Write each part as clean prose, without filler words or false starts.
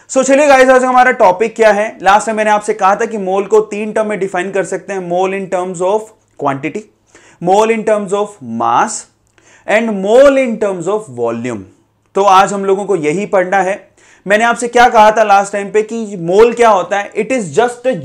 सो चलिए गाइस, आज हमारा टॉपिक क्या है। लास्ट में मैंने आपसे कहा था कि मोल को 3 टर्म में डिफाइन कर सकते हैं, mole in terms of quantity, mole in terms of mass and mole in terms of volume. तो आज हम लोगों को यही पढ़ना है। मैंने आपसे क्या कहा था लास्ट टाइम पे कि मोल क्या होता है, it is just a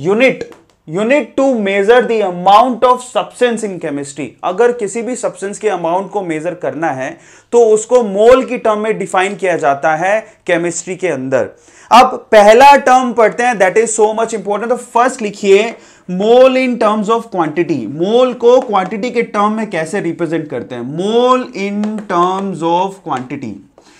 unit to measure the amount of substance in chemistry. अगर किसी भी सब्सटेंस के अमाउंट को मेजर करना है तो उसको मोल की टर्म में डिफाइन किया जाता है केमिस्ट्री के अंदर। अब पहला टर्म पढ़ते हैं, that is so much important. तो फर्स्ट लिखिए mole in terms of quantity. Mole को क्वांटिटी के टर्म में कैसे रिप्रेजेंट करते हैं? Mole in terms of quantity,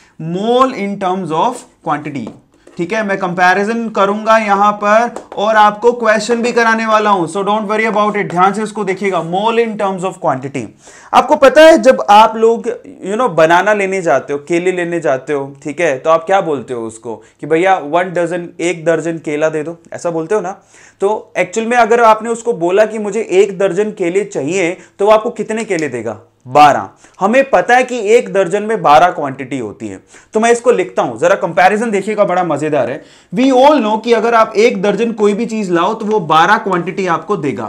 mole in terms of quantity. ठीक है, मैं कंपैरिजन करूंगा यहां पर और आपको क्वेश्चन भी कराने वाला हूं, so don't worry about it. ध्यान से इसको देखिएगा, mole in terms of quantity. आपको पता है जब आप लोग बनाना लेने जाते हो, केले लेने जाते हो, ठीक है, तो आप क्या बोलते हो उसको कि भैया 1 दर्जन, 1 दर्जन केला दे दो, ऐसा बोलते हो ना। तो एक्चुअल में अगर आपने उसको बोला कि मुझे 1 दर्जन केले चाहिए तो वो आपको कितने केले देगा? 12। हमें पता है कि 1 दर्जन में 12 क्वांटिटी होती है। तो मैं इसको लिखता हूं, जरा कंपैरिजन देखिएगा, बड़ा मजेदार है। वी ऑल नो कि अगर आप 1 दर्जन कोई भी चीज लाओ तो वो 12 क्वांटिटी आपको देगा।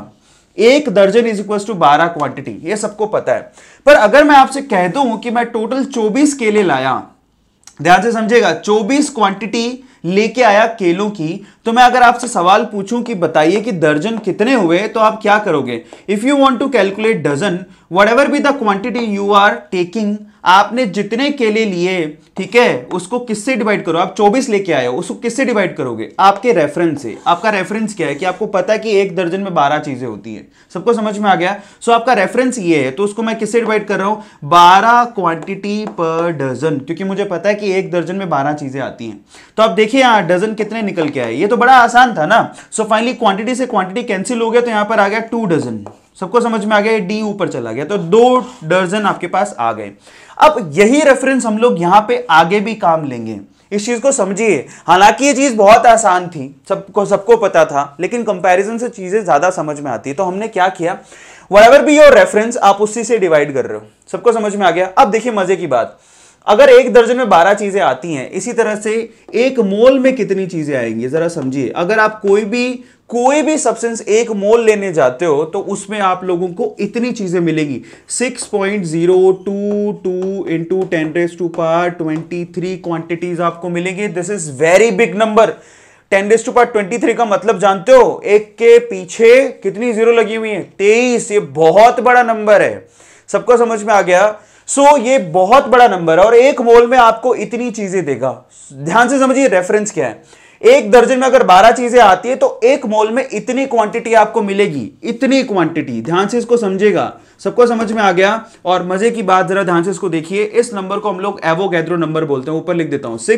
1 दर्जन इज इक्वल टू 12 क्वांटिटी, ये सबको पता है। पर अगर मैं आपसे कह दूं कि मैं टोटल 24 केले लाया, ध्यान से समझेगा, 24 क्वांटिटी लेके आया केलों की, तो मैं अगर आपसे सवाल पूछूं कि बताइए कि दर्जन कितने हुए, तो आप क्या करोगे? If you want to calculate dozen, whatever be the quantity you are taking, आपने जितने केले लिए, ठीक है, उसको किससे डिवाइड करो। आप 24 लेके आए हो, उसको किससे डिवाइड करोगे? आपके रेफरेंस से। आपका रेफरेंस क्या है कि आपको पता है कि 1 दर्जन में 12 चीजें होती है। सबको समझ में आ गया? सो आपका रेफरेंस ये है, तो उसको मैं किससे डिवाइड कर रहा हूं? 12 क्वांटिटी पर डजन, क्योंकि मुझे पता है कि 1 दर्जन में 12 चीजें आती हैं। तो आप देखिए यहां डजन कितने निकल के आए, ये तो बड़ा आसान था ना। सो फाइनली क्वांटिटी से क्वांटिटी कैंसिल हो गया, तो यहां पर आ गया 2 डजन। सबको समझ में आ गया? डी ऊपर चला गया, तो 2 दर्जन आपके पास आ गए। अब यही रेफरेंस हम लोग यहां पे आगे भी काम लेंगे। इस चीज को समझिए। हालांकि ये चीज बहुत आसान थी, सबको पता था, लेकिन कंपैरिजन से चीजें ज्यादा समझ में आती है। तो हमने क्या किया, व्हाटएवर बी योर रेफरेंस, आप उसी से डिवाइड कर रहे हो। सबको समझ में आ गया? अब देखिए मजे की बात, अगर 1 दर्जन में 12 चीजें आती हैं, इसी तरह से 1 मोल में कितनी चीजें आएंगी जरा समझिए। अगर आप कोई भी सब्सटेंस 1 मोल लेने जाते हो तो उसमें आप लोगों को इतनी चीजें मिलेगी, 6.022 इंटू 10⁻23 क्वांटिटीज आपको मिलेंगी। This is very big number. 10⁻23 का मतलब जानते हो? 1 के पीछे कितनी जीरो लगी हुई है? 23। ये बहुत बड़ा नंबर है। सबको समझ में आ गया? सो ये बहुत बड़ा नंबर है और 1 मोल में आपको इतनी चीजें देगा। ध्यान से समझिए रेफरेंस क्या है। 1 दर्जन में अगर 12 चीजें आती है तो 1 मोल में इतनी क्वांटिटी आपको मिलेगी, इतनी क्वांटिटी। ध्यान से इसको समझेगा। सबको समझ में आ गया? और मजे की बात, जरा ध्यान से इसको देखिए, इस नंबर को हम लोग एवोगैड्रो नंबर बोलते हैं। ऊपर लिख देता हूं,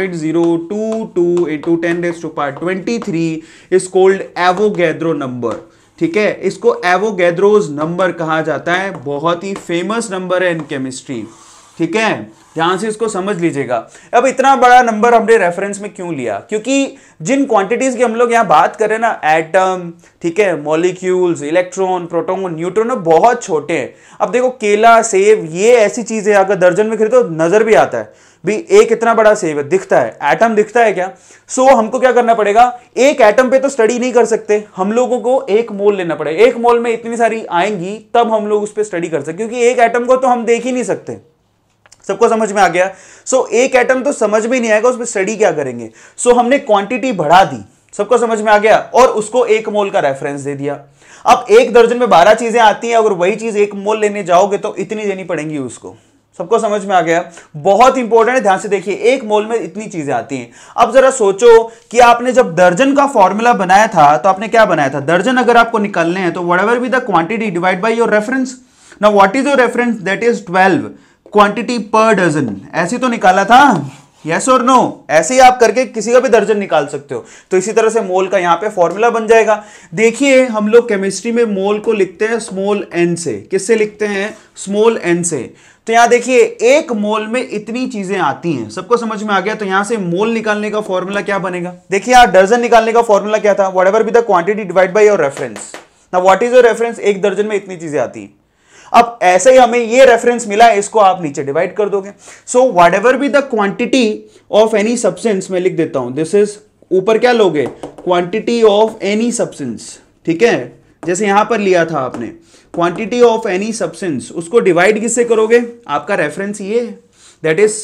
6.022 into 10⁻23 is called Avogadro number. ठीक है, इसको एवोगैड्रोस नंबर कहा जाता है। बहुत ही फेमस नंबर है इन केमिस्ट्री। ठीक है, ध्यान से इसको समझ लीजिएगा। अब इतना बड़ा नंबर हमने रेफरेंस में क्यों लिया? क्योंकि जिन क्वांटिटीज की हम लोग यहां बात कर रहे हैं ना, एटम, ठीक है, मॉलिक्यूल्स, इलेक्ट्रॉन, प्रोटॉन, न्यूट्रॉन, बहुत छोटे हैं। अब देखो केला, सेब, ये ऐसी चीजें अगर दर्जन में खरीदो नजर भी आता है भी, एक इतना बड़ा सेब है, दिखता है, एटम दिखता है क्या? सो हमको क्या करना पड़ेगा, एक एटम पे तो स्टडी नहीं कर सकते, हम लोगों को 1 मोल लेना पड़ेगा। 1 मोल में इतनी सारी आएंगी तब हम लोग उस पर स्टडी कर सकते, क्योंकि एक एटम को तो हम देख ही नहीं सकते। सबको समझ में आ गया? सो एक एटम तो समझ में नहीं आएगा, उस पर स्टडी क्या करेंगे। सो हमने क्वांटिटी बढ़ा दी। सबको समझ में आ गया? और उसको 1 मोल का रेफरेंस दे दिया। अब 1 दर्जन में 12 चीजें आती हैं, अगर वही चीज 1 मोल लेने जाओगे तो इतनी देनी पड़ेंगी उसको। सबको समझ में आ गया? बहुत इंपॉर्टेंट है, ध्यान से देखिए। 1 मोल में इतनी चीजें आती हैं। अब जरा सोचो कि आपने जब दर्जन का फॉर्मूला बनाया था तो आपने क्या बनाया था? दर्जन अगर आपको निकालने हैं तो whatever be the quantity divide by your reference. Now what is your reference? That is 12 quantity पर डजन। ऐसे तो निकाला था, यस और नो? ऐसे ही आप करके किसी का भी दर्जन निकाल सकते हो। तो इसी तरह से मोल का यहां पे फॉर्मूला बन जाएगा। देखिए हम लोग केमिस्ट्री में मोल को लिखते हैं स्मॉल एन से। किससे लिखते हैं? स्मॉल एन से। तो यहां देखिए 1 मोल में इतनी चीजें आती हैं। सबको समझ में आ गया? तो यहां से मोल निकालने का फॉर्मूला क्या बनेगा? देखिए यहां डजन निकालने का फॉर्मूला क्या था? Whatever be the quantity divide by your reference. Now what is your reference? 1 दर्जन में इतनी चीजें आती हैं। अब ऐसे ही हमें ये रेफरेंस मिला, इसको आप नीचे डिवाइड कर दोगे। So whatever be the quantity of any substance, मैं लिख देता हूं, दिस इज, ऊपर क्या लोगे, क्वांटिटी ऑफ एनी सब्सटेंस, ठीक है, जैसे यहां पर लिया था आपने क्वांटिटी ऑफ एनी सब्सटेंस, उसको डिवाइड किससे करोगे, आपका रेफरेंस ये है, दैट इज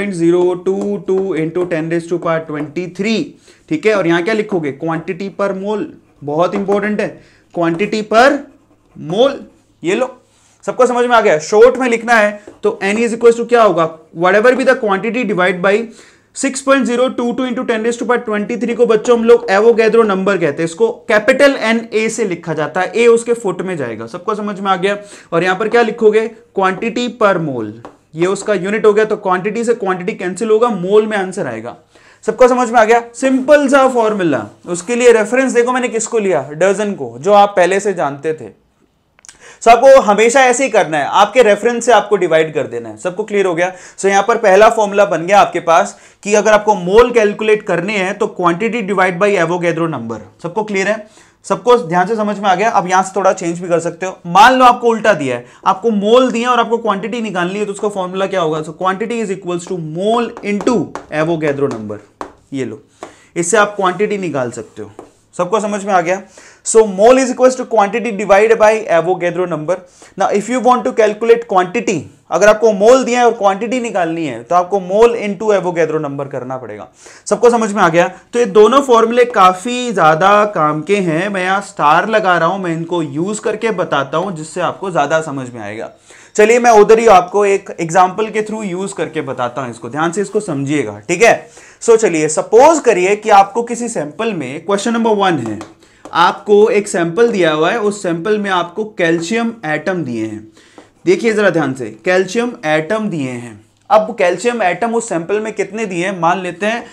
6.022 इंटू 10⁻23, ठीक है। और यहां क्या लिखोगे, क्वांटिटी पर मोल, बहुत इंपॉर्टेंट है, क्वांटिटी पर मोल, ये लो, सबको समझ में आ गया। शॉर्ट में लिखना है तो N इज इक्वल टू क्या होगा, whatever be the quantity divide by 6.022 into 10⁻23 को बच्चों हम लोग एवोगैड्रो नंबर कहते हैं, इसको कैपिटल NA से लिखा जाता है, A उसके फुट में जाएगा, सबको समझ में आ गया। और यहां पर क्या लिखोगे, क्वांटिटी पर मोल, ये उसका यूनिट हो गया, तो क्वांटिटी से क्वांटिटी कैंसिल होगा, मोल में आंसर आएगा, सबको समझ में आ गया। सिंपल सा फॉर्मूला, उसके लिए रेफरेंस देखो मैंने किसको लिया, डजन को, जो आप पहले से जानते थे। सबको हमेशा ऐसे ही करना है, आपके रेफरेंस से आपको डिवाइड कर देना है, सबको क्लियर हो गया। सो यहां पर पहला फॉर्मूला बन गया आपके पास कि अगर आपको मोल कैलकुलेट करने हैं तो quantity divide by Avogadro number, सबको क्लियर है, सबको ध्यान से समझ में आ गया। अब यहां से थोड़ा चेंज भी कर सकते हो, मान लो आपको उल्टा दिया है, आपको मोल दिया और आपको क्वांटिटी निकालनी है, तो उसका फॉर्मूला क्या होगा, so quantity is equals to mole into Avogadro number, ये लो, इससे आप क्वांटिटी निकाल सकते हो, सबको समझ में आ गया। So mole is equals to quantity divide by Avogadro number. Now if you want to calculate quantity, अगर आपको मोल दिया है और क्वांटिटी निकालनी है तो आपको मोल इनटू एवोगैड्रो नंबर करना पड़ेगा, सबको समझ में आ गया। तो ये दोनों फॉर्मूले काफी ज्यादा काम के हैं, मैं यहाँ स्टार लगा रहा हूं, मैं इनको यूज करके बताता हूं जिससे आपको ज्यादा समझ में आएगा। चलिए मैं उधर ही आपको एक एग्जाम्पल के थ्रू यूज करके बताता हूं, इसको ध्यान से इसको समझिएगा, ठीक है। सो चलिए सपोज करिए कि आपको किसी सैंपल में, क्वेश्चन नंबर 1 है, आपको एक सैंपल दिया हुआ है, उस सैंपल में आपको कैल्शियम एटम दिए हैं, देखिए जरा ध्यान से, कैल्शियम एटम दिए हैं। अब कैल्शियम एटम उस सैंपल में कितने दिए हैं, मान लेते हैं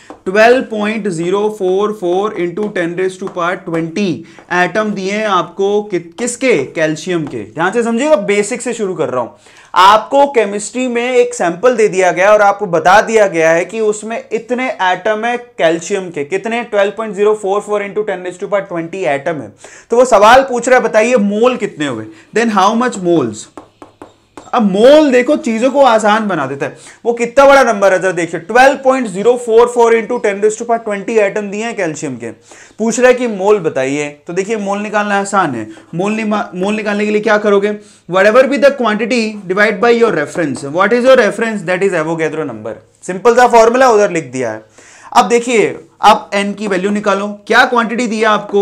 12.044 इंटू 10⁻20 एटम दिए हैं आपको, किसके, कैल्शियम के। ध्यान से समझिएगा, बेसिक से शुरू कर रहा हूं। आपको केमिस्ट्री में एक सैंपल दे दिया गया और आपको बता दिया गया है कि उसमें इतने एटम है कैल्शियम के, कितने, 12.044 इंटू 10⁻20 एटम है। तो वो सवाल पूछ रहा है, बताइए मोल कितने हुए, देन हाउ मच मोल्स। अब मोल देखो चीजों को आसान बना देता है, वो कितना बड़ा नंबर है जरा देखिए, 12.044 इंटू 10⁻20 एटम दिए हैं कैल्शियम के, पूछ रहा है कि मोल बताइए। तो देखिए मोल निकालना आसान है, मोल निकालने के लिए क्या करोगे, whatever be the quantity divide by your reference, what is your reference, that is Avogadro number, simple सा फॉर्मूला उधर लिख दिया है। अब देखिए आप n की वैल्यू निकालो, क्या क्वांटिटी दिया आपको,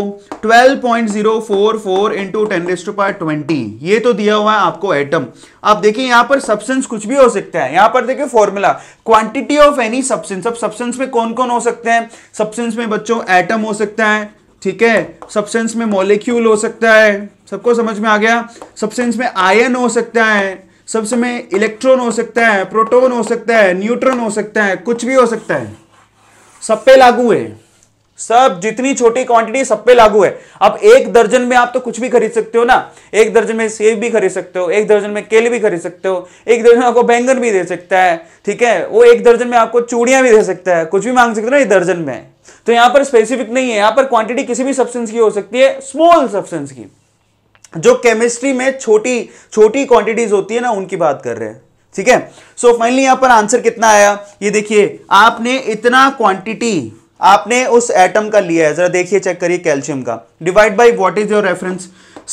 12.044 इंटू 10⁻20, ये तो दिया हुआ है आपको एटम। अब देखिए यहां पर सब्सटेंस कुछ भी हो सकता है, यहां पर देखिए formula, quantity of any substance. अब सब्सटेंस में कौन कौन हो सकते हैं, सब्सटेंस में बच्चों एटम हो सकता है, ठीक है, सब्सटेंस में मॉलिक्यूल हो सकता है, सबको समझ में आ गया, सब्सटेंस में आयन हो सकता है, सब्सटेंस में इलेक्ट्रॉन हो सकता है, प्रोटॉन हो सकता है, न्यूट्रॉन हो सकता है, कुछ भी हो सकता है, सब पे लागू है, सब जितनी छोटी क्वांटिटी सब पे लागू है। अब 1 दर्जन में आप तो कुछ भी खरीद सकते हो ना, 1 दर्जन में सेब भी खरीद सकते हो, 1 दर्जन में केले भी खरीद सकते हो, 1 दर्जन में आपको बैंगन भी दे सकता है, ठीक है, वो 1 दर्जन में आपको चूड़ियां भी दे सकता है, कुछ भी मांग सकते हो ना 1 दर्जन में। तो यहां पर स्पेसिफिक नहीं है, यहां पर क्वांटिटी किसी भी सब्सटेंस की हो सकती है, स्मॉल सब्सटेंस की, जो केमिस्ट्री में छोटी छोटी क्वांटिटीज होती है ना, उनकी बात कर रहे हैं, ठीक है। सो फाइनली यहां पर आंसर कितना आया, ये देखिए, आपने इतना क्वांटिटी आपने उस एटम का लिया है, जरा देखिए चेक करिए, कैल्शियम का, divide by what is your reference,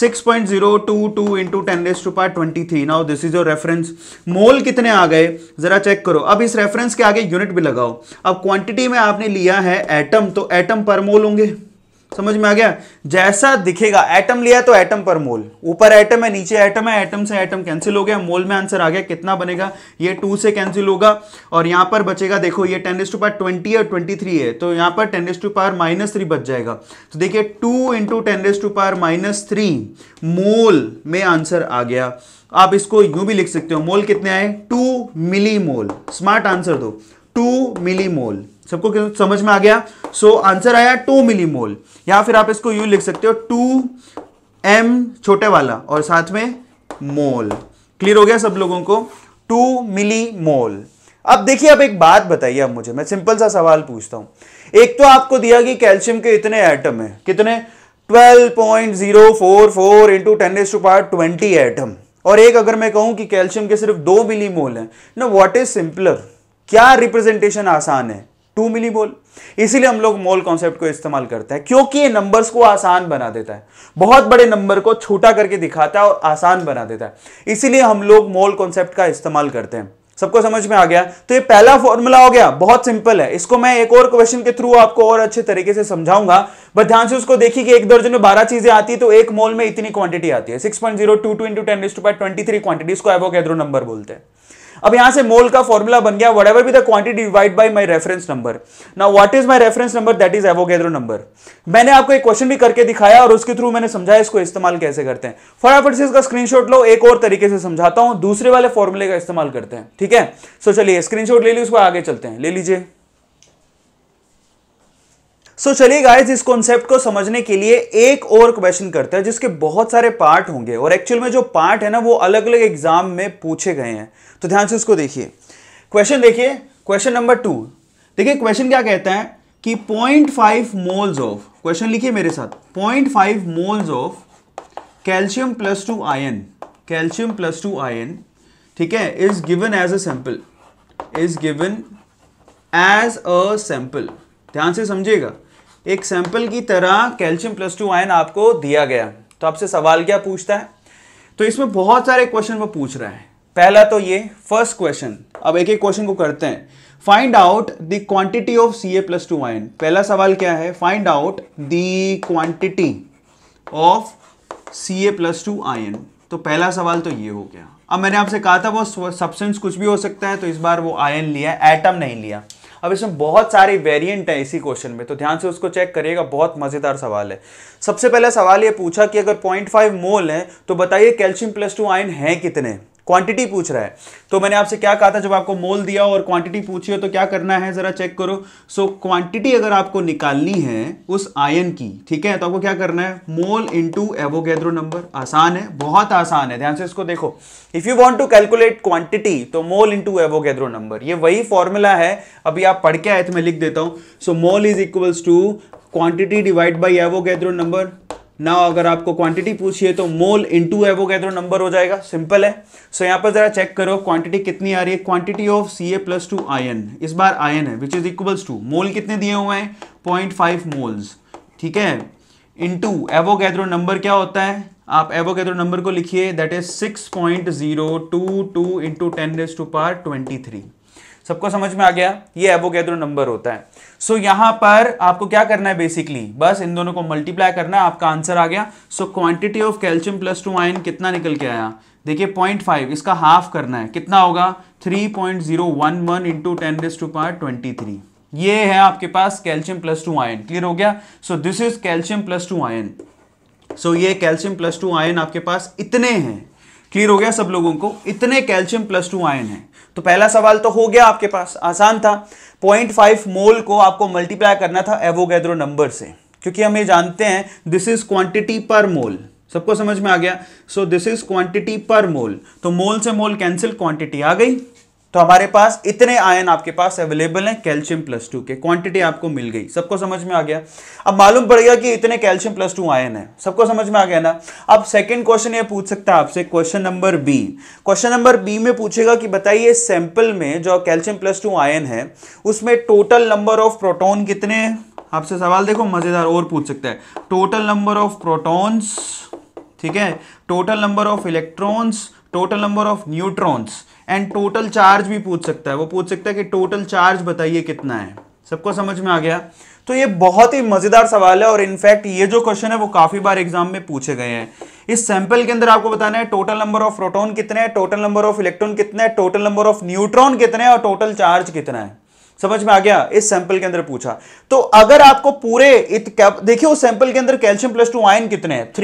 6.022 into 10⁻23, now this is your reference. Mole कितने आ गए जरा चेक करो, अब इस रेफरेंस के आगे यूनिट भी लगाओ। अब क्वांटिटी में आपने लिया है एटम, तो एटम पर मोल होंगे, समझ में आ गया, जैसा दिखेगा, एटम लिया तो एटम पर मोल, ऊपर एटम है नीचे एटम है, एटम से एटम कैंसिल हो गया, मोल में आंसर आ गया, कितना बनेगा, ये 2 से कैंसिल होगा और यहां पर बचेगा, देखो ये 10⁻20 और 23 है, तो यहां पर 10⁻³ बच जाएगा। तो देखिए 2 इंटू 10⁻³ मोल में आंसर आ गया। आप इसको यूं भी लिख सकते हो, मोल कितने आए, 2 मिलीमोल, स्मार्ट आंसर दो, 2 मिलीमोल, सबको समझ में आ गया। सो आंसर आया 2 मिलीमोल, या फिर आप इसको यूं लिख सकते हो 2m छोटे वाला और साथ में मोल। क्लियर हो गया सब लोगों को, 2 मिलीमोल। अब देखिए, अब एक बात बताइए, अब मुझे, मैं सिंपल सा सवाल पूछता हूं, एक तो आपको दिया कि कैल्शियम के इतने एटम है, कितने, 12.044 इंटू 10⁻20 एटम, और एक अगर मैं कहूं कि कैल्शियम के सिर्फ 2 मिलीमोल है ना, व्हाट इज सिंपलर, क्या रिप्रेजेंटेशन आसान है, 2 मिलीमोल। इसीलिए हम लोग मोल कॉन्सेप्ट को इस्तेमाल करते हैं, क्योंकि ये नंबर्स को आसान बना देता है, बहुत बड़े नंबर को छोटा करके दिखाता है और आसान बना देता है, इसीलिए हम लोग मोल कॉन्सेप्ट का इस्तेमाल करते हैं। सबको समझ में आ गया? तो ये पहला फॉर्मूला हो गया, बहुत सिंपल है, इसको मैं एक और क्वेश्चन के थ्रू आपको और अच्छे तरीके से समझाऊंगा, बट ध्यान से उसको देखिए कि एक दर्जन में 12 चीजें आती है तो एक मोल में इतनी क्वांटिटी आती है, 6.022 into 10⁻23 क्वांटिटी, इसको एवोगैड्रो नंबर बोलते हैं। अब यहां से मोल का फॉर्मूला बन गया, whatever be the quantity divide by my reference number. Now what is my reference number? That is Avogadro number. मैंने आपको एक क्वेश्चन भी करके दिखाया और उसके थ्रू मैंने समझाया इसको इस्तेमाल कैसे करते हैं। फटाफट से इसका स्क्रीनशॉट लो, एक और तरीके से समझाता हूं, दूसरे वाले फॉर्मूले का इस्तेमाल करते हैं, ठीक है? सो चलिए स्क्रीनशॉट ले लीजिए, उसको आगे चलते हैं, ले लीजिए। सो चलिए गाइस, इस कॉन्सेप्ट को समझने के लिए एक और क्वेश्चन करते हैं जिसके बहुत सारे पार्ट होंगे, और एक्चुअल में जो पार्ट है ना वो अलग अलग एग्जाम में पूछे गए हैं, तो ध्यान से उसको देखिए। क्वेश्चन देखिए, क्वेश्चन नंबर 2। देखिए क्वेश्चन क्या कहता है कि 0.5 मोल्स ऑफ, क्वेश्चन लिखिए मेरे साथ, 0.5 moles of calcium plus 2 ion, calcium plus 2 ion, ठीक है, is given as a sample, is given as a sample. ध्यान से समझिएगा, एक सैंपल की तरह कैल्शियम प्लस 2 आयन आपको दिया गया, तो आपसे सवाल क्या पूछता है? तो इसमें बहुत सारे क्वेश्चन वो पूछ रहा है। पहला तो ये फर्स्ट क्वेश्चन, अब एक एक क्वेश्चन को करते हैं। Find out the quantity of Ca+2 ion. पहला सवाल क्या है? Find out the quantity of Ca+2 ion. तो पहला सवाल तो ये हो गया। अब मैंने आपसे कहा था वो सब्सटेंस कुछ भी हो सकता है, तो इस बार वो आयन लिया, एटम नहीं लिया। अब इसमें बहुत सारे वेरिएंट है इसी क्वेश्चन में, तो ध्यान से उसको चेक करिएगा, बहुत मजेदार सवाल है। सबसे पहला सवाल ये पूछा कि अगर 0.5 मोल है तो बताइए कैल्शियम प्लस 2 आयन है कितने, क्वांटिटी पूछ रहा है। तो मैंने आपसे क्या कहा था, जब आपको मोल दिया और क्वांटिटी पूछी हो तो क्या करना है, जरा चेक करो। सो क्वांटिटी अगर आपको निकालनी है उस आयन की, ठीक है, तो आपको क्या करना है, मोल इनटू एवोगैड्रो नंबर। आसान है, बहुत आसान है, ध्यान से इसको देखो। If you want to calculate quantity तो मोल इनटू एवोगैड्रो नंबर, ये वही फॉर्मूला है, अभी आप पढ़ के आए तो मैं लिख देता हूं। So mole is equals to quantity divide by Avogadro number. ना अगर आपको क्वांटिटी पूछिए तो मोल इनटू एवोगैड्रो नंबर हो जाएगा, सिंपल है। सो यहां पर जरा चेक करो क्वांटिटी कितनी आ रही है, क्वांटिटी ऑफ Ca+2 आयन, इस बार आयन है, which is equals to, mole कितने दिए हुए हैं, 0.5 मोल्स, ठीक है, इनटू एवोगैड्रो नंबर क्या होता है, आप एवोगैड्रो नंबर को लिखिए, दैट इज 6.022 इंटू 10⁻23। सबको समझ में आ गया, ये एवोगैड्रो नंबर होता है। सो यहां पर आपको क्या करना है, बेसिकली बस इन दोनों को मल्टीप्लाई करना है, आपका आंसर आ गया। So quantity of calcium plus 2 ion कितना निकल के आया, देखिए 0.5, इसका हाफ करना है, कितना होगा, 3.011 इंटू 10⁻23। ये है आपके पास कैल्शियम प्लस 2 आयन, क्लियर हो गया। So this is calcium plus 2 ion. So ये कैल्शियम प्लस 2 आयन आपके पास इतने हैं, क्लियर हो गया सब लोगों को, इतने कैल्शियम प्लस 2 आयन है। तो पहला सवाल तो हो गया आपके पास, आसान था। 0.5 मोल को आपको मल्टीप्लाई करना था एवोगैड्रो नंबर से, क्योंकि हम ये जानते हैं दिस इज क्वांटिटी पर मोल। सबको समझ में आ गया। सो दिस इज क्वांटिटी पर मोल, तो मोल से मोल कैंसिल, क्वांटिटी आ गई, तो हमारे पास इतने आयन आपके पास अवेलेबल हैं कैल्शियम प्लस 2 के, क्वांटिटी आपको मिल गई। सबको समझ में आ गया। अब मालूम पड़ गया कि इतने कैल्शियम प्लस 2 आयन है, सबको समझ में आ गया ना। अब सेकंड क्वेश्चन ये पूछ सकता है आपसे, question number B. Question number B में पूछेगा कि बताइए सैंपल में जो कैल्शियम प्लस 2 आयन है उसमें टोटल नंबर ऑफ प्रोटॉन कितने हैं। आपसे सवाल देखो मजेदार और पूछ सकता है, टोटल नंबर ऑफ प्रोटॉन्स, ठीक है, total number of electrons, total number of neutrons and total charge भी पूछ सकता है। वो पूछ सकता है कि टोटल चार्ज बताइए कितना है। सबको समझ में आ गया। तो ये बहुत ही मजेदार सवाल है, और इनफैक्ट ये जो क्वेश्चन है वो काफी बार एग्जाम में पूछे गए हैं। इस सैंपल के अंदर आपको बताना है टोटल नंबर ऑफ प्रोटॉन कितने हैं, टोटल नंबर ऑफ इलेक्ट्रॉन कितने हैं, टोटल नंबर ऑफ न्यूट्रॉन कितने हैं और टोटल चार्ज कितना है। समझ में आ गया। इस सैंपल के अंदर पूछा, तो अगर आपको पूरे देखिए उस सैंपल के अंदर कैल्शियम प्लस 2 आयन कितने हैं,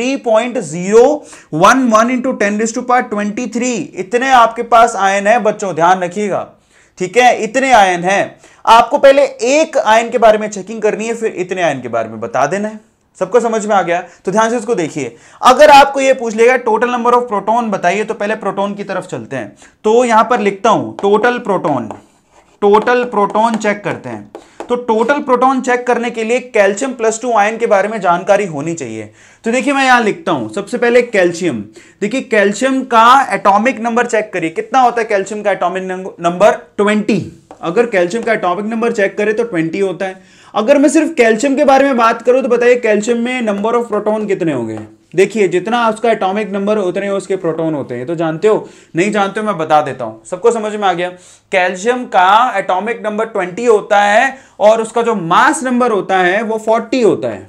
3.011 इंटू 10⁻23 इतने आपके पास आयन है बच्चों, ध्यान रखिएगा, ठीक है, इतने आयन हैं। आपको पहले एक आयन के बारे में चेकिंग करनी है, फिर इतने आयन के बारे में बता देना है। सबको समझ में आ गया। तो ध्यान से इसको देखिए, अगर आपको यह पूछ लेगा टोटल नंबर ऑफ प्रोटॉन बताइए, तो पहले प्रोटॉन की तरफ चलते हैं। तो यहां पर लिखता हूं total proton, total proton check करते हैं। तो टोटल प्रोटॉन चेक करने के लिए कैल्शियम +2 आयन के बारे में जानकारी होनी चाहिए। तो देखिए मैं यहां लिखता हूं, सबसे पहले कैल्शियम। देखिए कैल्शियम का एटॉमिक नंबर चेक करिए, कितना होता है कैल्शियम का एटॉमिक नंबर? 20। अगर कैल्शियम का एटॉमिक नंबर चेक करें तो 20 होता है। अगर मैं सिर्फ कैल्शियम के बारे में बात करूं तो बताइए कैल्शियम में नंबर ऑफ प्रोटॉन कितने होंगे? देखिए जितना उसका एटॉमिक नंबर उतने उसके प्रोटॉन होते हैं। तो जानते हो? नहीं जानते हो, मैं बता देता हूं, सबको समझ में आ गया। कैल्शियम का एटॉमिक नंबर 20 होता है और उसका जो मास नंबर होता है वो 40 होता है।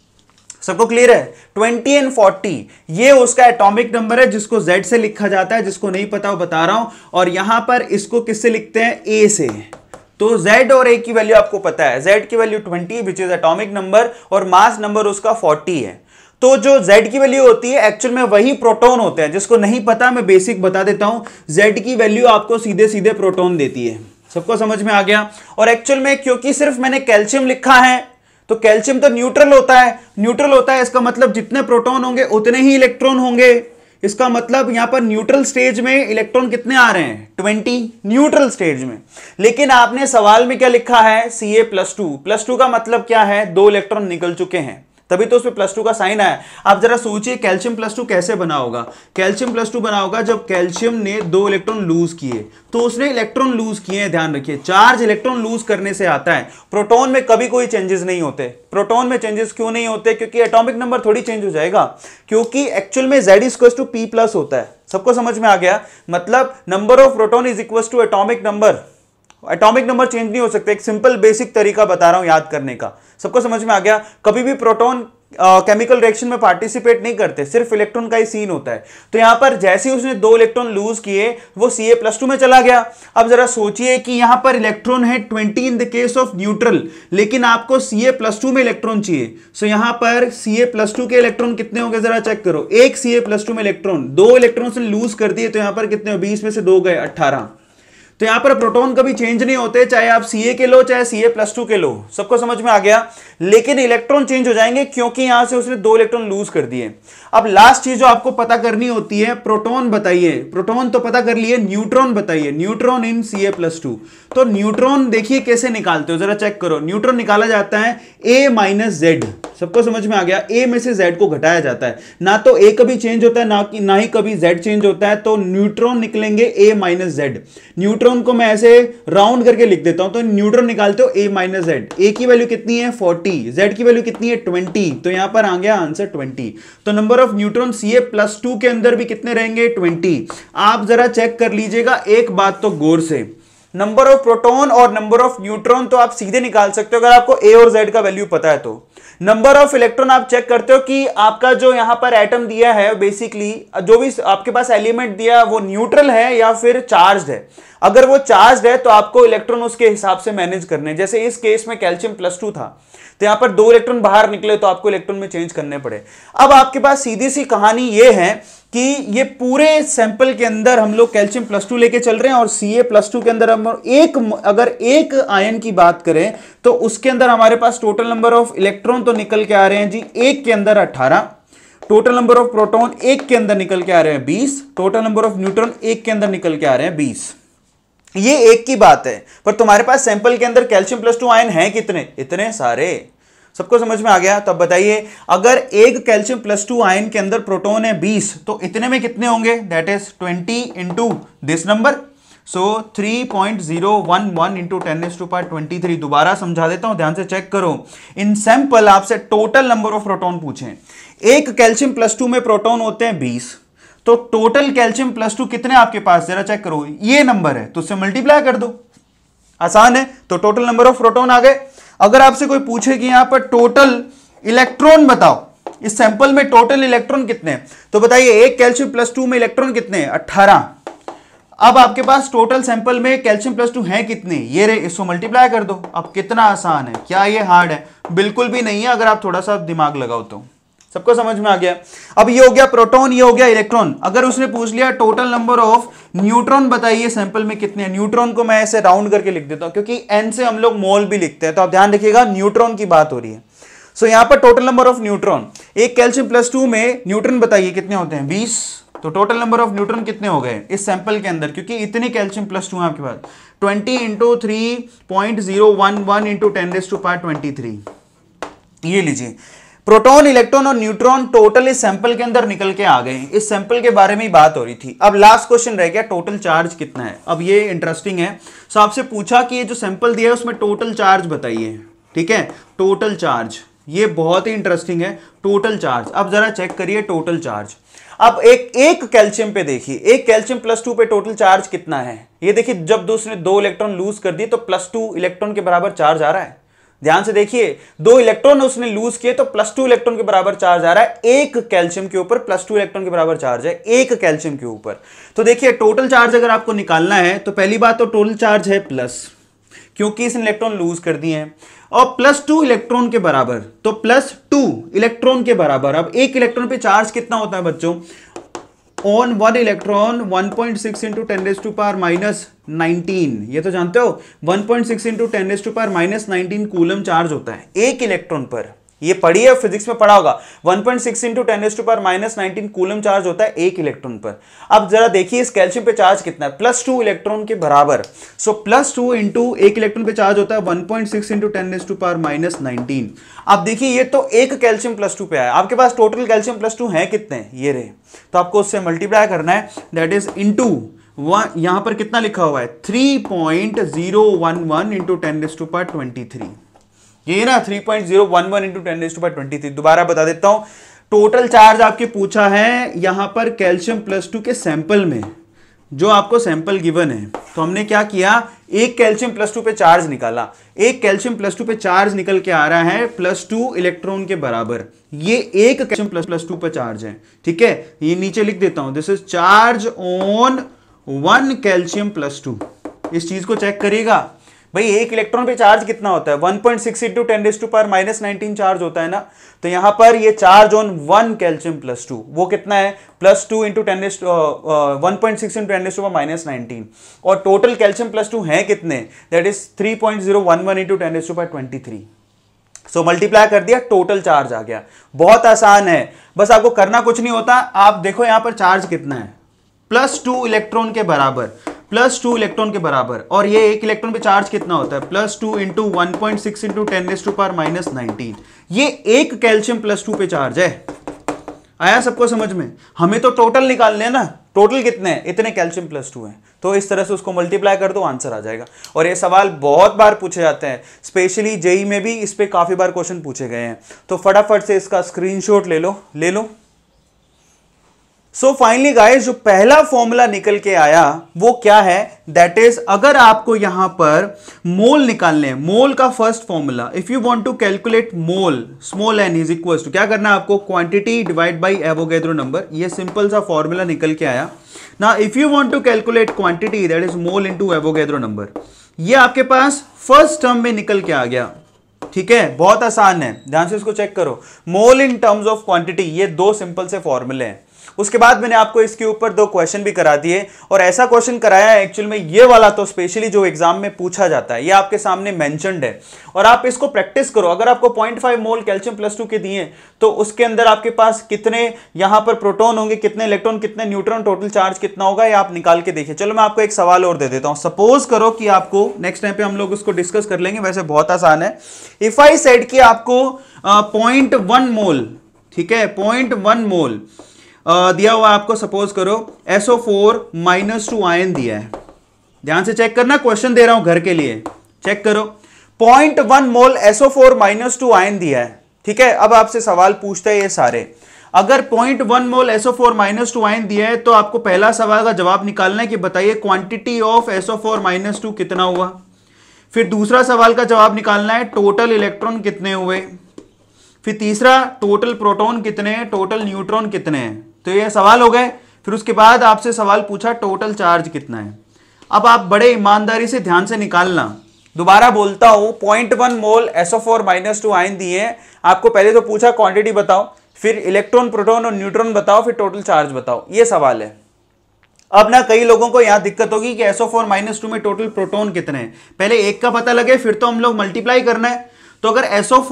सबको क्लियर है? 20 और 40 ये उसका एटॉमिक नंबर है जिसको Z से लिखा जाता है। जिसको नहीं पता वो बता रहा हूं। और यहां पर इसको किससे लिखते हैं? A से। तो Z और A की वैल्यू आपको पता है। Z की value 20 which is atomic number और मास नंबर उसका 40 है। तो जो Z की वैल्यू होती है एक्चुअल में वही प्रोटॉन होते हैं। जिसको नहीं पता मैं बेसिक बता देता हूं, Z की वैल्यू आपको सीधे सीधे प्रोटॉन देती है। सबको समझ में आ गया? और एक्चुअल में क्योंकि सिर्फ मैंने कैल्शियम लिखा है तो कैल्शियम तो न्यूट्रल होता है। न्यूट्रल होता है इसका मतलब जितने प्रोटॉन होंगे उतने ही इलेक्ट्रॉन होंगे। इसका मतलब यहां पर न्यूट्रल स्टेज में इलेक्ट्रॉन कितने आ रहे हैं? 20 न्यूट्रल स्टेज में। लेकिन आपने सवाल में क्या लिखा है? Ca+2। +2 का मतलब क्या है? 2 इलेक्ट्रॉन निकल चुके हैं, तभी तो उसमें +2 का साइन आया। आप जरा सोचिए कैल्शियम +2 कैसे बना होगा? कैल्शियम +2 बना होगा जब कैल्शियम ने 2 इलेक्ट्रॉन लूज किए। तो उसने इलेक्ट्रॉन लूज किए हैं, ध्यान रखिए। चार्ज इलेक्ट्रॉन लूज करने से आता है। प्रोटॉन में कभी कोई चेंजेस नहीं होते। प्रोटॉन में चेंजेस क्यों नहीं होते? क्योंकि एटॉमिक नंबर थोड़ी चेंज हो जाएगा, क्योंकि एक्चुअल में Z = P+ होता है। सबको समझ में आ गया? मतलब number of proton is equal to atomic number. Atomic number change नहीं हो सकता। एक सिंपल बेसिक तरीका बता रहा हूं याद करने का। सबको समझ में आ गया? कभी भी प्रोटॉन केमिकल रिएक्शन में पार्टिसिपेट नहीं करते, सिर्फ इलेक्ट्रॉन का ही सीन होता है। तो यहां पर जैसे ही उसने 2 इलेक्ट्रॉन लूज किए वो Ca+2 में चला गया। अब जरा सोचिए कि यहां पर इलेक्ट्रॉन है 20 in the case of neutral, लेकिन आपको Ca+2 में इलेक्ट्रॉन चाहिए। सो यहां पर Ca+2 के इलेक्ट्रॉन कितने होंगे? जरा चेक करो। एक Ca+2 में इलेक्ट्रॉन, 2 इलेक्ट्रॉन से लूज कर दिए तो यहां पर कितने? 20 में से 2 गए, 18। तो यहां पर प्रोटॉन कभी चेंज नहीं होते, चाहे आप Ca के लो चाहे Ca+2 के लो। सबको समझ में आ गया? लेकिन इलेक्ट्रॉन चेंज हो जाएंगे क्योंकि यहां से उसने 2 इलेक्ट्रॉन लूज कर दिए। अब लास्ट चीज जो आपको पता करनी होती है, प्रोटॉन बताइए। प्रोटॉन तो पता कर लिए, न्यूट्रॉन बताइए। Neutron in Ca+2। तो न्यूट्रॉन देखिए कैसे निकालते हो, जरा चेक करो। न्यूट्रॉन निकाला जाता है A - Z। सबको समझ में आ गया? A में से Z को घटाया जाता है। ना तो A कभी चेंज होता है ना ही कभी Z चेंज होता है। तो न्यूट्रॉन निकलेंगे A - Z। न्यूट्रॉन को मैं ऐसे राउंड करके लिख देता हूं। तो न्यूट्रॉन निकालते हो A - Z। A की वैल्यू कितनी है? 40। Z की वैल्यू कितनी है? 20। तो यहां पर आ गया आंसर 20। तो नंबर ऑफ न्यूट्रॉन Ca+2 के अंदर भी कितने रहेंगे? 20। आप जरा चेक कर लीजिएगा एक बात तो गौर से, नंबर ऑफ प्रोटॉन और नंबर ऑफ न्यूट्रॉन तो आप सीधे निकाल सकते हो अगर आपको A और Z का वैल्यू पता है। तो नंबर ऑफ इलेक्ट्रॉन आप चेक करते हो कि आपका जो यहां पर एटम दिया है, बेसिकली जो भी आपके पास एलिमेंट दिया वो न्यूट्रल है या फिर चार्ज्ड है। अगर वो चार्ज्ड है तो आपको इलेक्ट्रॉन उसके हिसाब से मैनेज करने। जैसे इस केस में कैल्शियम +2 था तो यहां पर 2 इलेक्ट्रॉन बाहर निकले तो आपको इलेक्ट्रॉन में चेंज करने पड़े। अब आपके पास सीधी सी कहानी ये है कि ये पूरे सैंपल के अंदर हम लोग कैल्शियम +2 लेके चल रहे हैं और Ca+2 के अंदर हम अगर एक आयन की बात करें तो उसके अंदर हमारे पास टोटल नंबर ऑफ इलेक्ट्रॉन तो निकल के आ रहे हैं जी, एक के अंदर 18। टोटल नंबर ऑफ प्रोटॉन एक के अंदर निकल के आ रहे हैं 20। टोटल नंबर ऑफ न्यूट्रॉन एक के अंदर निकल के आ रहे हैं 20। ये एक की बात है, पर तुम्हारे पास सैंपल के अंदर कैल्शियम +2 आयन है कितने? इतने सारे। सबको समझ में आ गया? तब बताइए अगर एक कैल्शियम +2 आयन के अंदर प्रोटॉन है 20 तो इतने में कितने होंगे? That is 20 into this number. So 3.011 into 10⁻23। दोबारा समझा देता हूं, ध्यान से चेक करो। इन सैंपल आपसे टोटल नंबर ऑफ प्रोटॉन पूछे। एक कैल्शियम +2 में प्रोटॉन होते हैं 20, तो टोटल कैल्शियम +2 कितने आपके पास? जरा चेक करो। ये नंबर है तो उससे मल्टीप्लाई कर दो, आसान है। तो टोटल नंबर ऑफ प्रोटॉन आ गए। अगर आपसे कोई पूछे कि यहां पर टोटल इलेक्ट्रॉन बताओ, इस सैंपल में टोटल इलेक्ट्रॉन कितने हैं, तो बताइए एक कैल्शियम +2 में इलेक्ट्रॉन कितने हैं? 18। अब आपके पास टोटल सैंपल में कैल्शियम +2 हैं कितने? ये रे, इसको मल्टीप्लाई कर दो। अब कितना आसान है, क्या ये हार्ड है? बिल्कुल भी नहीं है अगर आप थोड़ा सा दिमाग लगाओ तो। सबको समझ में आ गया? अब ये हो गया प्रोटॉन, ये हो गया इलेक्ट्रॉन। अगर उसने पूछ लिया टोटल नंबर ऑफ न्यूट्रॉन बताइए सैंपल में कितने हैं, न्यूट्रॉन को मैं ऐसे राउंड करके लिख देता हूं क्योंकि n से हम लोग मोल भी लिखते हैं। तो आप ध्यान रखिएगा न्यूट्रॉन की बात हो रही है। सो यहां पर टोटल नंबर ऑफ न्यूट्रॉन, एक कैल्शियम +2 में न्यूट्रॉन बताइए कितने होते हैं? 20। तो टोटल नंबर ऑफ न्यूट्रॉन कितने हो गए इस सैंपल के अंदर, क्योंकि इतने कैल्शियम +2 है आपके पास, 20 इंटू 3.011 इंटू 10⁻23। ये लीजिए, प्रोटॉन, इलेक्ट्रॉन और न्यूट्रॉन टोटल इस सैंपल के अंदर निकल के आ गए। इस सैंपल के बारे में ही बात हो रही थी। अब लास्ट क्वेश्चन रह गया, टोटल चार्ज कितना है। अब ये इंटरेस्टिंग है। सो आपसे पूछा कि ये जो सैंपल दिया है उसमें टोटल चार्ज बताइए, ठीक है, टोटल चार्ज, ये बहुत ही इंटरेस्टिंग है, टोटल चार्ज। अब जरा चेक करिए टोटल चार्ज। अब एक कैल्शियम पे देखिए, एक कैल्शियम +2 पे टोटल चार्ज कितना है, ये देखिए, जब दूसरे 2 इलेक्ट्रॉन लूज कर दिए तो +2 इलेक्ट्रॉन के बराबर चार्ज आ रहा है। ध्यान से देखिए, 2 इलेक्ट्रॉन उसने लूज किए तो +2 इलेक्ट्रॉन के बराबर चार्ज आ रहा है। एक कैल्शियम के ऊपर +2 इलेक्ट्रॉन के बराबर चार्ज है, एक कैल्शियम के ऊपर। तो देखिए टोटल चार्ज अगर आपको निकालना है तो पहली बात तो टोटल चार्ज है प्लस, क्योंकि इसने इलेक्ट्रॉन लूज कर दिए हैं, और +2 इलेक्ट्रॉन के बराबर, तो +2 इलेक्ट्रॉन के बराबर। अब एक इलेक्ट्रॉन पे चार्ज कितना होता है बच्चों, ऑन 1 इलेक्ट्रॉन 1.6 इंटू 10⁻⁻19, ये तो जानते हो, 1.6 इंटू 10⁻⁻19 कूलम चार्ज होता है एक इलेक्ट्रॉन पर। ये पढ़ी है, फिजिक्स में पढ़ा होगा, 1.6 इंटू 10⁻⁻19 कूलम चार्ज होता है एक इलेक्ट्रॉन पर। अब जरा देखिए इस कैल्शियम पे चार्ज कितना है, +2 इलेक्ट्रॉन के बराबर। सो +2 इंटू एक इलेक्ट्रॉन पे चार्ज होता है 1.6 इंटू 10⁻⁻19। अब देखिए ये तो एक कैल्शियम +2 पे आया, आपके पास टोटल कैल्शियम +2 है कितने, ये रहे, तो आपको उससे मल्टीप्लाई करना है, दैट इज इंटू यहां पर कितना लिखा हुआ है 3.011 इंटू 10⁻23, ये ना 3.011 इंटू 10⁻23। दोबारा बता देता हूं, टोटल चार्ज आपके पूछा है यहां पर कैल्शियम +2 के सैंपल में, जो आपको सैंपल गिवन है। तो हमने क्या किया, एक कैल्शियम +2 पे चार्ज निकाला, एक कैल्शियम +2 पे चार्ज निकल के आ रहा है +2 इलेक्ट्रॉन के बराबर। ये एक कैल्शियम +2 पे चार्ज है, ठीक है, ये नीचे लिख देता हूं, this is charge on 1 calcium +2। इस चीज को चेक करिएगा भाई, एक इलेक्ट्रॉन पे चार्ज कितना होता है, 1.6 इंटू 10⁻⁻19 चार्ज होता है ना। तो यहां पर ये चार्ज ऑन 1 कैल्शियम +2, वो कितना है, +2 इंटू 1.6 इंटू 10⁻⁻19, और टोटल कैल्शियम +2 है कितने, that is 3.011 into 10⁻23। So multiply कर दिया, टोटल चार्ज आ गया। बहुत आसान है, बस आपको करना कुछ नहीं होता। आप देखो यहां पर चार्ज कितना है, +2 इलेक्ट्रॉन के बराबर, +2 इलेक्ट्रॉन के बराबर, और ये एक इलेक्ट्रॉन पे चार्ज कितना होता है, +2 इंटू 1.6 इंटू 10⁻⁻19। ये एक कैल्शियम +2 पे चार्ज है। आया सबको समझ में। हमें तो टोटल निकालने हैं ना, टोटल कितने हैं, इतने कैल्शियम +2 हैं, तो इस तरह से उसको मल्टीप्लाई कर दो, आंसर आ जाएगा। और ये सवाल बहुत बार पूछे जाते हैं, स्पेशली जेई में भी इस पे काफी बार क्वेश्चन पूछे गए हैं। तो फटाफट से इसका स्क्रीनशॉट ले लो। सो फाइनली गाइस, जो पहला फॉर्मूला निकल के आया वो क्या है, दैट इज, अगर आपको यहां पर मोल निकालने हैं, मोल का first formula, if you want to calculate mole, small n is equal to क्या करना है आपको, quantity divide by Avogadro number. ये सिंपल सा फॉर्मूला निकल के आया ना। If you want to calculate quantity, that is mole into Avogadro number, ये आपके पास फर्स्ट टर्म में निकल के आ गया, ठीक है, बहुत आसान है, ध्यान से इसको चेक करो। Mole in terms of quantity, ये 2 सिंपल से फॉर्मूले हैं। उसके बाद मैंने आपको इसके ऊपर 2 क्वेश्चन भी करा दिए, और ऐसा क्वेश्चन कराया है एक्चुअल में, ये वाला तो स्पेशली जो एग्जाम में पूछा जाता है, ये आपके सामने मेंशन्ड है, और आप इसको प्रैक्टिस करो। अगर आपको 0.5 मोल कैल्शियम +2 के दिए तो उसके अंदर आपके पास कितने यहां पर प्रोटॉन होंगे, कितने इलेक्ट्रॉन, कितने न्यूट्रॉन, टोटल चार्ज कितना होगा, ये आप निकाल के देखिए। चलो मैं आपको एक सवाल और दे देता हूं। सपोज करो कि आपको, नेक्स्ट टाइम पे हम लोग उसको डिस्कस कर लेंगे, वैसे बहुत आसान है। इफ आई सेड कि आपको 0.1 मोल, ठीक है, 0.1 मोल दिया हुआ आपको, सपोज करो SO4-2 आयन दिया है। ध्यान से चेक करना, क्वेश्चन दे रहा हूं घर के लिए, चेक करो। 0.1 मोल SO4-2 आयन दिया है, ठीक है। अब आपसे सवाल पूछते हैं ये सारे, अगर 0.1 मोल SO4-2 आयन दिया है तो आपको पहला सवाल का जवाब निकालना है कि बताइए क्वांटिटी ऑफ SO4-2 कितना हुआ। फिर दूसरा सवाल का जवाब निकालना है टोटल इलेक्ट्रॉन कितने हुए। फिर तीसरा टोटल प्रोटॉन कितने हैं, टोटल न्यूट्रॉन कितने हैं। तो ये सवाल हो गए। फिर उसके बाद आपसे सवाल पूछा टोटल चार्ज कितना है। अब आप बड़े ईमानदारी से ध्यान से निकालना। दोबारा बोलता हूं, 0.1 मोल SO4-2 आयन दिए हैं, आपको पहले तो पूछा क्वांटिटी बताओ, फिर इलेक्ट्रॉन, प्रोटॉन और न्यूट्रॉन बताओ, फिर टोटल चार्ज बताओ, ये सवाल है। अब ना कई लोगों को यहां दिक्कत होगी कि SO4-2 में टोटल प्रोटॉन कितने हैं, पहले एक का पता लगे फिर तो हम लोग मल्टीप्लाई करना है। तो अगर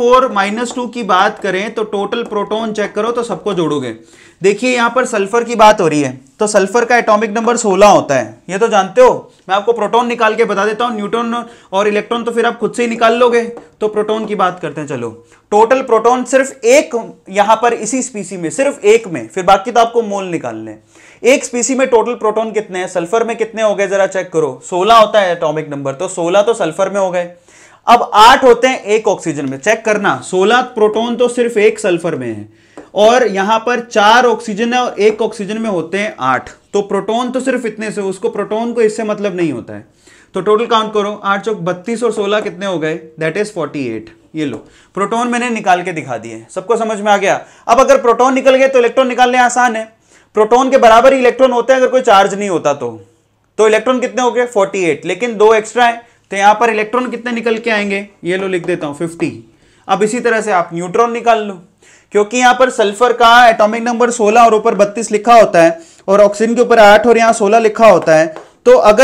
SO4-2 की बात करें तो टोटल प्रोटॉन चेक करो तो सबको जोड़ोगे। देखिए यहां पर सल्फर की बात हो रही है, तो सल्फर का एटॉमिक नंबर 16 होता है, ये तो जानते हो। मैं आपको प्रोटॉन निकाल के बता देता हूं, न्यूट्रॉन और इलेक्ट्रॉन तो फिर आप खुद से ही निकाल लोगे। तो प्रोटॉन की बात करते हैं। चलो, टोटल प्रोटॉन सिर्फ एक यहां पर इसी स्पीसी में, सिर्फ एक में, फिर बाकी तो आपको मोल निकालने। एक स्पीसी में टोटल प्रोटॉन कितने हैं, सल्फर में कितने हो गए जरा चेक करो। 16 होता है एटॉमिक नंबर, तो 16 तो सल्फर में हो गए। अब 8 होते हैं एक ऑक्सीजन में, चेक करना। 16 प्रोटॉन तो सिर्फ एक सल्फर में है, और यहां पर 4 ऑक्सीजन है और एक ऑक्सीजन में होते हैं 8। तो प्रोटॉन तो सिर्फ इतने से, उसको प्रोटॉन को इससे मतलब नहीं होता है। तो टोटल काउंट करो, 8 चौक 32 और 16 कितने हो गए, दैट इज 48। ये लो प्रोटॉन मैंने निकाल के दिखा दिए, सबको समझ में आ गया। अब अगर प्रोटॉन निकल गए तो इलेक्ट्रॉन निकालने आसान है। प्रोटॉन के बराबर ही इलेक्ट्रॉन होते हैं अगर कोई चार्ज नहीं होता तो इलेक्ट्रॉन कितने हो गए 48, लेकिन 2 एक्स्ट्रा है, तो यहां पर इलेक्ट्रॉन कितने निकल के आएंगे, ये लो लिख देता हूं 50। अब इसी तरह से आप न्यूट्रॉन निकाल लो, क्योंकि यहां पर सल्फर का एटॉमिक नंबर 16 और ऊपर 32 लिखा होता है, और ऑक्सीजन के ऊपर 8 और यहां 16 लिखा होता है। तो अगर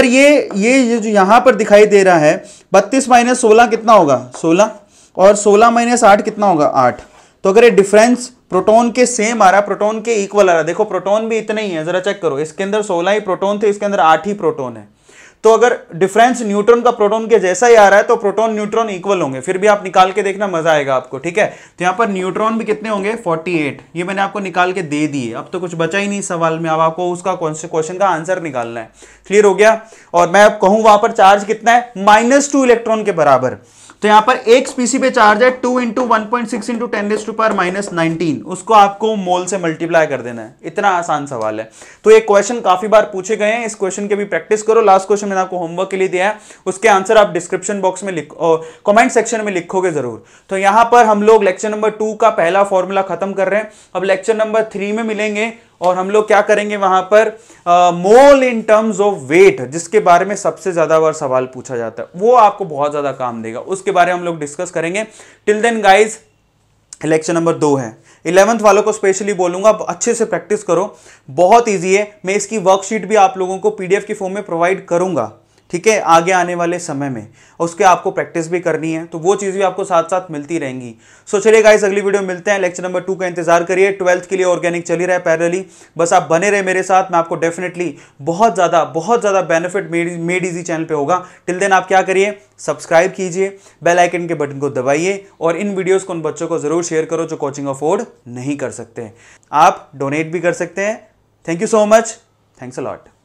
ये जो यहां पर दिखाई दे रहा है 32 माइनस 16 कितना होगा 16, और 16 माइनस 8 कितना होगा 8। तो अगर ये डिफरेंस प्रोटॉन के सेम आ रहा है, प्रोटॉन के इक्वल आ रहा है, देखो प्रोटॉन भी इतने ही है, जरा चेक करो, इसके अंदर 16 ही प्रोटॉन थे, इसके अंदर 8 ही प्रोटॉन है। तो अगर डिफरेंस न्यूट्रॉन का प्रोटॉन के जैसा ही आ रहा है तो प्रोटॉन न्यूट्रॉन इक्वल होंगे, फिर भी आप निकाल के देखना, मजा आएगा आपको, ठीक है। तो यहां पर न्यूट्रॉन भी कितने होंगे 48, ये मैंने आपको निकाल के दे दिए। अब तो कुछ बचा ही नहीं सवाल में, अब आपको उसका क्वेश्चन का आंसर निकालना है। क्लियर हो गया। और मैं अब कहूं वहां पर चार्ज कितना है, -2 इलेक्ट्रॉन के बराबर। तो यहां पर एक स्पीसी पे चार्ज है 2 × 1.6 × 10⁻⁻19, उसको आपको मोल से मल्टीप्लाई कर देना है। इतना आसान सवाल है। तो ये क्वेश्चन काफी बार पूछे गए हैं, इस क्वेश्चन के भी प्रैक्टिस करो। लास्ट क्वेश्चन मैंने आपको होमवर्क के लिए दिया है, उसके आंसर आप डिस्क्रिप्शन बॉक्स में कमेंट सेक्शन में लिखोगे जरूर। तो यहां पर हम लोग लेक्चर नंबर 2 का पहला फॉर्मूला खत्म कर रहे हैं। अब लेक्चर नंबर 3 में मिलेंगे और हम लोग क्या करेंगे वहां पर mole in terms of weight, जिसके बारे में सबसे ज्यादा बार सवाल पूछा जाता है, वो आपको बहुत ज्यादा काम देगा, उसके बारे में हम लोग डिस्कस करेंगे। Till then guys lecture number 2 है, 11th वालों को स्पेशली बोलूंगा अच्छे से प्रैक्टिस करो, बहुत ईजी है। मैं इसकी वर्कशीट भी आप लोगों को पीडीएफ की फॉर्म में प्रोवाइड करूंगा, ठीक है, आगे आने वाले समय में। उसके आपको प्रैक्टिस भी करनी है, तो वो चीज़ भी आपको साथ साथ मिलती रहेंगी। सो चलिए गाइस, अगली वीडियो में मिलते हैं। लेक्चर नंबर 2 का इंतजार करिए। 12th के लिए ऑर्गेनिक चल ही रहा है पैरेलली, बस आप बने रहे मेरे साथ, मैं आपको डेफिनेटली बहुत ज़्यादा बेनिफिट मेड इजी चैनल पे होगा। टिल देन आप क्या करिए, सब्सक्राइब कीजिए, बेल आइकन के बटन को दबाइए, और इन वीडियोज़ को उन बच्चों को ज़रूर शेयर करो जो कोचिंग अफोर्ड नहीं कर सकते। आप डोनेट भी कर सकते हैं। Thank you so much, thanks a lot.